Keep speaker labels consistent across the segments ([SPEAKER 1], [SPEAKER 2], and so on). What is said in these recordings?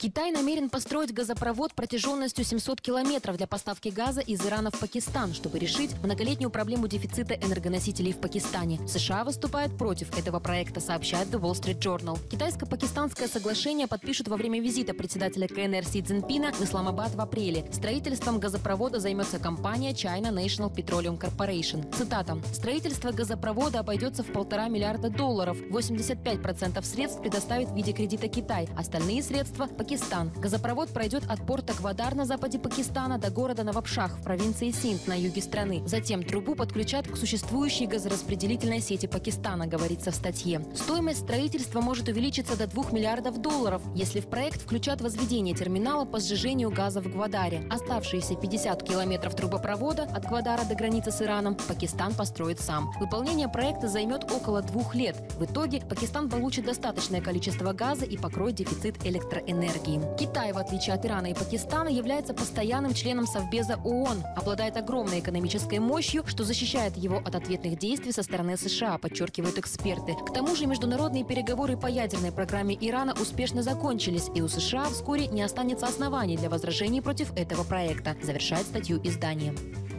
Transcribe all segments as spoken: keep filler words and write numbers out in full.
[SPEAKER 1] Китай намерен построить газопровод протяженностью семьсот километров для поставки газа из Ирана в Пакистан, чтобы решить многолетнюю проблему дефицита энергоносителей в Пакистане. США выступают против этого проекта, сообщает The Wall Street Journal. Китайско-пакистанское соглашение подпишут во время визита председателя КНР Си Цзиньпина в Исламабад в апреле. Строительством газопровода займется компания China National Petroleum Corporation. Цитата. «Строительство газопровода обойдется в полтора миллиарда долларов. восемьдесят пять процентов средств предоставит в виде кредита Китай. Остальные средства – Пакистан. Газопровод пройдет от порта Гвадар на западе Пакистана до города Навабшах в провинции Синд на юге страны. Затем трубу подключат к существующей газораспределительной сети Пакистана», говорится в статье. Стоимость строительства может увеличиться до двух миллиардов долларов, если в проект включат возведение терминала по сжижению газа в Гвадаре. Оставшиеся пятьдесят километров трубопровода от Гвадара до границы с Ираном Пакистан построит сам. Выполнение проекта займет около двух лет. В итоге Пакистан получит достаточное количество газа и покроет дефицит электроэнергии. Китай, в отличие от Ирана и Пакистана, является постоянным членом Совбеза ООН, обладает огромной экономической мощью, что защищает его от ответных действий со стороны США, подчеркивают эксперты. К тому же международные переговоры по ядерной программе Ирана успешно закончились, и у США вскоре не останется оснований для возражений против этого проекта, завершает статью издание.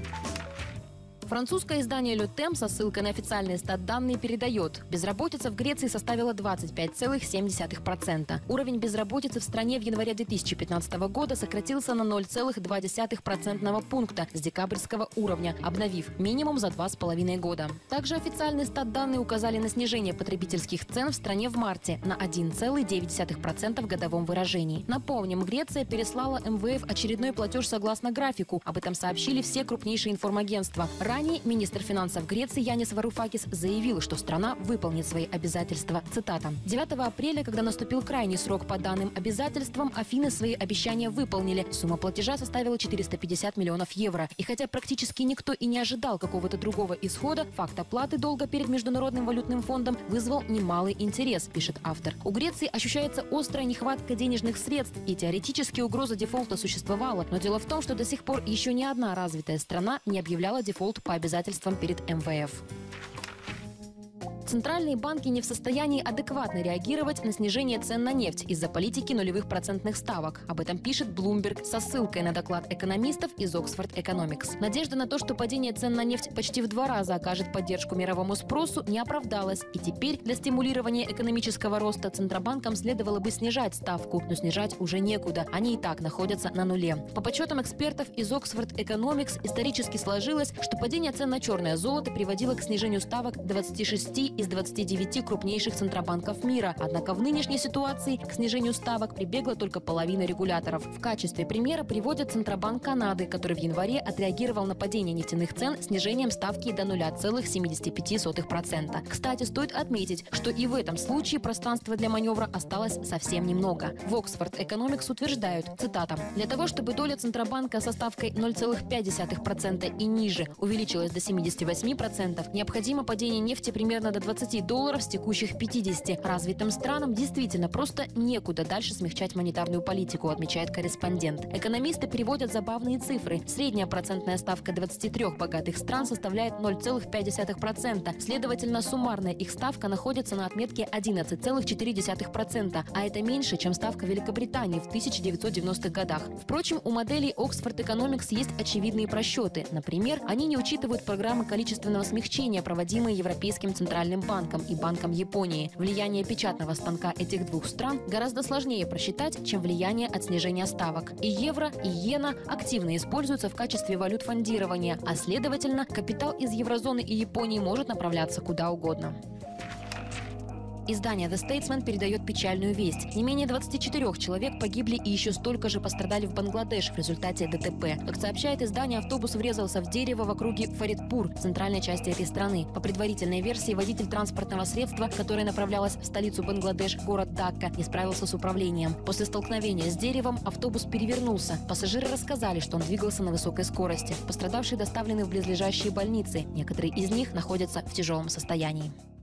[SPEAKER 1] Французское издание «Le Temps» со ссылкой на официальные статданные передает: безработица в Греции составила двадцать пять целых семь десятых процента. Уровень безработицы в стране в январе две тысячи пятнадцатого года сократился на ноль целых два десятых процентного пункта с декабрьского уровня, обновив минимум за два с половиной года. Также официальные статданные указали на снижение потребительских цен в стране в марте на один целых девять десятых процента в годовом выражении. Напомним, Греция переслала эм вэ эф очередной платеж согласно графику. Об этом сообщили все крупнейшие информагентства. Ранее министр финансов Греции Янис Варуфакис заявил, что страна выполнит свои обязательства. Цитата. девятого апреля, когда наступил крайний срок по данным обязательствам, Афины свои обещания выполнили. Сумма платежа составила четыреста пятьдесят миллионов евро. И хотя практически никто и не ожидал какого-то другого исхода, факт оплаты долга перед Международным валютным фондом вызвал немалый интерес, пишет автор. У Греции ощущается острая нехватка денежных средств, и теоретически угроза дефолта существовала. Но дело в том, что до сих пор еще ни одна развитая страна не объявляла дефолт по обязательствам перед эм вэ эф. Центральные банки не в состоянии адекватно реагировать на снижение цен на нефть из-за политики нулевых процентных ставок. Об этом пишет Bloomberg со ссылкой на доклад экономистов из Oxford Economics. Надежда на то, что падение цен на нефть почти в два раза окажет поддержку мировому спросу, не оправдалась. И теперь для стимулирования экономического роста Центробанкам следовало бы снижать ставку, но снижать уже некуда. Они и так находятся на нуле. По подсчетам экспертов из Oxford Economics, исторически сложилось, что падение цен на черное золото приводило к снижению ставок двадцати шести из двадцати девяти крупнейших центробанков мира. Однако в нынешней ситуации к снижению ставок прибегла только половина регуляторов. В качестве примера приводят Центробанк Канады, который в январе отреагировал на падение нефтяных цен снижением ставки до ноль целых семьдесят пять сотых процента. Кстати, стоит отметить, что и в этом случае пространства для маневра осталось совсем немного. В Oxford Economics утверждают, цитата, «Для того, чтобы доля Центробанка со ставкой ноль целых пять десятых процента и ниже увеличилась до семидесяти восьми процентов, необходимо падение нефти примерно до двадцати долларов с текущих пятидесяти. Развитым странам действительно просто некуда дальше смягчать монетарную политику», отмечает корреспондент. Экономисты приводят забавные цифры. Средняя процентная ставка двадцати трёх богатых стран составляет ноль целых пять десятых процента. Следовательно, суммарная их ставка находится на отметке одиннадцать целых четыре десятых процента, а это меньше, чем ставка Великобритании в тысяча девятьсот девяностых годах. Впрочем, у моделей Oxford Economics есть очевидные просчеты. Например, они не учитывают программы количественного смягчения, проводимые Европейским центральным банком и Банком Японии. Влияние печатного станка этих двух стран гораздо сложнее просчитать, чем влияние от снижения ставок. И евро, и иена активно используются в качестве валют фондирования, а следовательно, капитал из еврозоны и Японии может направляться куда угодно. Издание The Statesman передает печальную весть. Не менее двадцати четырёх человек погибли и еще столько же пострадали в Бангладеш в результате дэ тэ пэ. Как сообщает издание, автобус врезался в дерево в округе Фаридпур, центральной части этой страны. По предварительной версии, водитель транспортного средства, которое направлялось в столицу Бангладеш, город Дакка, не справился с управлением. После столкновения с деревом автобус перевернулся. Пассажиры рассказали, что он двигался на высокой скорости. Пострадавшие доставлены в близлежащие больницы. Некоторые из них находятся в тяжелом состоянии.